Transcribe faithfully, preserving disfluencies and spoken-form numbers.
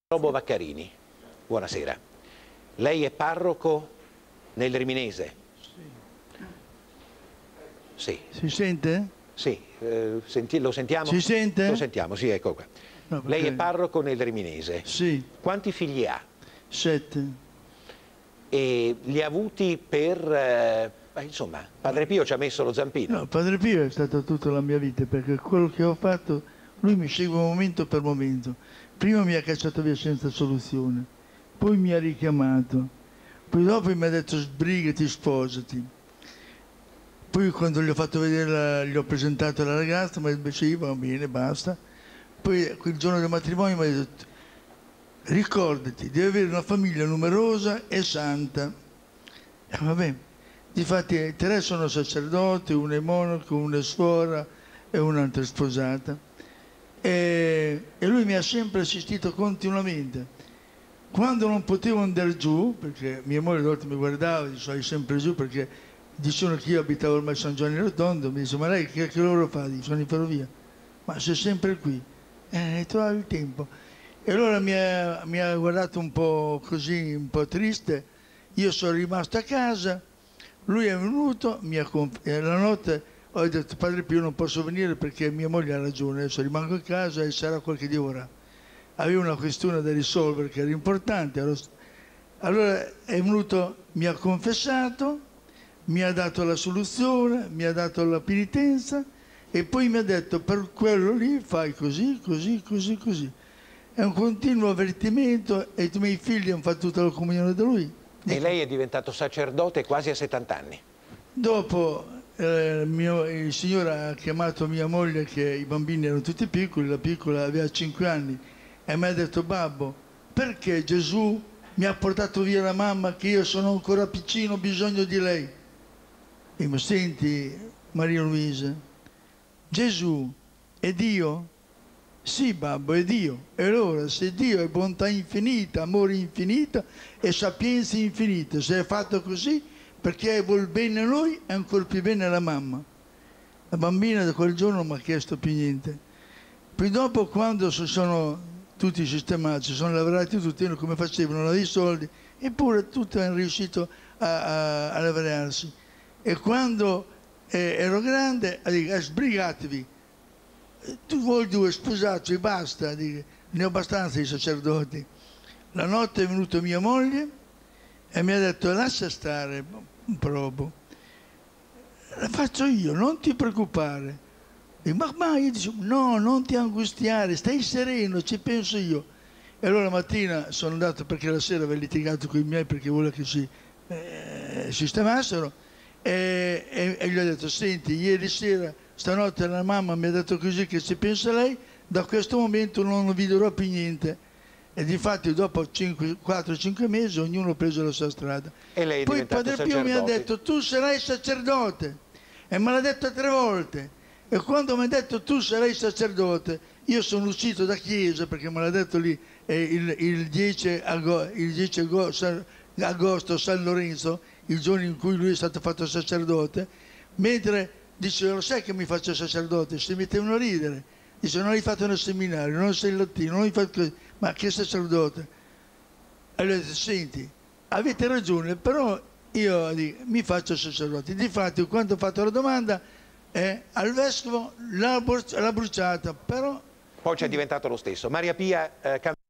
Robo Vaccarini, buonasera. Lei è parroco nel Riminese? Sì. Sì. Si sente? Sì, eh, senti, lo sentiamo? Si sente? Lo sentiamo, sì, ecco qua. No, perché... Lei è parroco nel Riminese? Sì. Quanti figli ha? Sette. E li ha avuti per... Eh, insomma, Padre Pio ci ha messo lo zampino. No, Padre Pio è stata tutta la mia vita, perché quello che ho fatto, lui mi segue momento per momento. Prima mi ha cacciato via senza soluzione, poi mi ha richiamato, poi dopo mi ha detto sbrigati, sposati. Poi quando gli ho fatto vedere, la, gli ho presentato la ragazza, mi ha detto sì, va bene, basta. Poi il giorno del matrimonio mi ha detto ricordati, devi avere una famiglia numerosa e santa. E vabbè, difatti tre sono sacerdoti, uno è monaco, una è suora e un'altra è sposata. E, e lui mi ha sempre assistito continuamente. Quando non potevo andare giù, perché mia moglie a volte mi guardava e diceva sei sempre giù, perché dicevano che io abitavo ormai a San Giovanni Rotondo, mi dice ma lei che, che lavoro fa? Dico, sono in ferrovia. Ma sei sempre qui, eh, trovavi il tempo. E allora mi ha, mi ha guardato un po' così, un po' triste. Io sono rimasto a casa, lui è venuto, mi ha e la notte ho detto Padre Pio non posso venire perché mia moglie ha ragione, adesso rimango a casa e sarà qualche Dio vorrà. Aveva una questione da risolvere che era importante. Allora è venuto, mi ha confessato, mi ha dato la soluzione, mi ha dato la penitenza e poi mi ha detto per quello lì fai così, così, così, così. È un continuo avvertimento e i miei figli hanno fatto tutta la comunione da lui. E lei è diventato sacerdote quasi a settanta anni. Dopo eh, mio, il Signore ha chiamato mia moglie, che i bambini erano tutti piccoli, la piccola aveva cinque anni, e mi ha detto babbo, perché Gesù mi ha portato via la mamma che io sono ancora piccino, ho bisogno di lei? E mi senti Maria Luisa, Gesù è Dio? Sì babbo, è Dio. E allora se Dio è bontà infinita, amore infinito e sapienza infinita, se è fatto così perché vuol bene a noi e ancora più bene alla mamma. La bambina da quel giorno non mi ha chiesto più niente. Poi dopo, quando sono tutti sistemati, sono lavorati tutti come facevano, non avevano i soldi, eppure tutti hanno riuscito a, a, a lavorarsi. E quando eh, ero grande, dico, sbrigatevi, tu voi due sposatevi, basta, dico, ne ho abbastanza di sacerdoti. La notte è venuta mia moglie e mi ha detto lascia stare, un probo, la faccio io, non ti preoccupare. Dico, ma, ma io dico, no, non ti angustiare, stai sereno, ci penso io. E allora la mattina sono andato, perché la sera avevo litigato con i miei perché volevo che si eh, sistemassero, e, e, e gli ho detto, senti, ieri sera, stanotte la mamma mi ha detto così che ci pensa lei, da questo momento non vi dirò più niente. E difatti dopo quattro cinque mesi ognuno ha preso la sua strada. E lei è Poi Padre Pio mi ha detto tu sarai sacerdote, e me l'ha detto tre volte. E quando mi ha detto tu sarai sacerdote, io sono uscito da chiesa, perché me l'ha detto lì eh, il, il dieci agosto San Lorenzo, il giorno in cui lui è stato fatto sacerdote, mentre dice lo sai che mi faccio sacerdote, si mettevano a ridere. Dice non hai fatto nel seminario, non sei latino, non hai fatto così, ma che sacerdote? E lui ha detto senti, avete ragione, però io dico, mi faccio sacerdote. Difatti quando ho fatto la domanda eh, al vescovo l'ha bruciata, però... Poi c'è diventato lo stesso. Maria Pia eh,